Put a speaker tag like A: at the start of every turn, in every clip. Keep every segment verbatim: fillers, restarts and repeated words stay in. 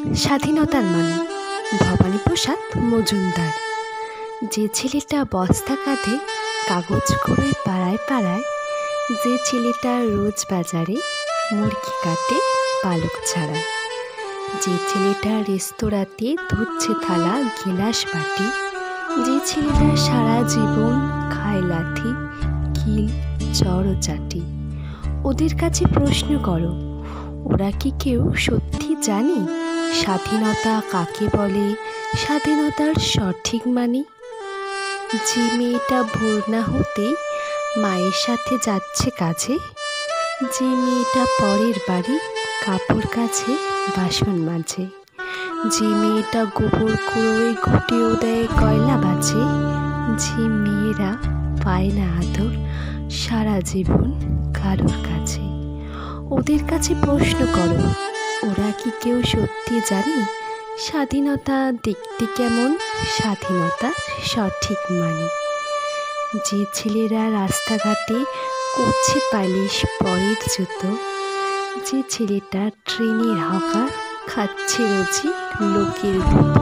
A: স্বাধীনতার মানে ভবানীপ্রসাদ মজুমদার। যে ছেলেটা বস্তা কাঁধে কাগজ করে পাড়ায় পাড়ায়, যে ছেলেটা রোজ বাজারে মুরগি কাটে পালক ছাড়া, যে ছেলেটা রেস্তোরাঁতে ধুচ্ছে থালা গিলাস বাটি, যে ছেলেটা সারা জীবন খায় লাথি কিল চড় চাটি। ওদের কাছে প্রশ্ন করো, ওরা কি কেউ সত্যি জানে স্বাধীনতা কাকে বলে, স্বাধীনতার সঠিক মানে? যে মেয়েটা ভোর না হতেই মায়ের সাথে যাচ্ছে কাজে, যে মেয়েটা পরের বাড়ি কাপড় কাছে বাসন মাজে, যে মেয়েটা গোবর কুড়োয় ঘুটেও দেয় কয়লা বাজে, যে মেয়েরা পায় না আদর সারা জীবন কারোর কাছে। ওদের কাছে প্রশ্ন করো, ওরা কি কেউ সত্যি জানে স্বাধীনতা দেখতে কেমন, স্বাধীনতার সঠিক মানে? যে ছেলেরা রাস্তাঘাটে করছে পালিশ পরের জুতো, যে ছেলেটা ট্রেনের হকার খাচ্ছে রোজি লোকের গুঁতো,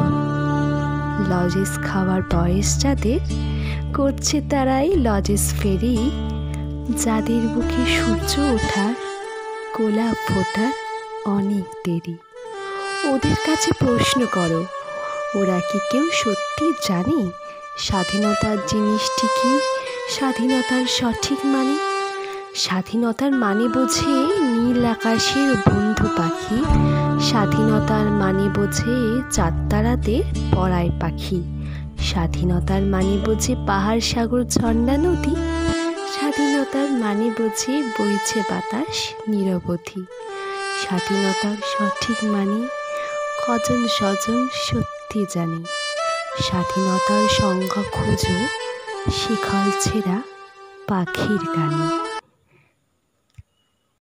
A: লজেস খাওয়ার বয়স যাদের করছে তারাই লজেস ফেরি, যাদের বুকে সূর্য ওঠার গোলাপ ফোটার অনেক দেরি। ওদের কাছে প্রশ্ন করো, ওরা কি কেউ সত্যি জানে স্বাধীনতার জিনিসটি কি, স্বাধীনতার সঠিক মানে? স্বাধীনতার মানে বোঝে নীল আকাশের বন্ধু পাখি, স্বাধীনতার মানে বোঝে চাঁদতারাতে পড়ায় পাখি, স্বাধীনতার মানে বোঝে পাহাড় সাগর ঝর্ণা নদী, স্বাধীনতার মানে বোঝে বইছে বাতাস নিরবধি। স্বাধীনতার সঠিক মানে কজন স্বজন সত্যি জানে, স্বাধীনতার সংজ্ঞা খুঁজো শিখল ছেঁড়া পাখির গানে।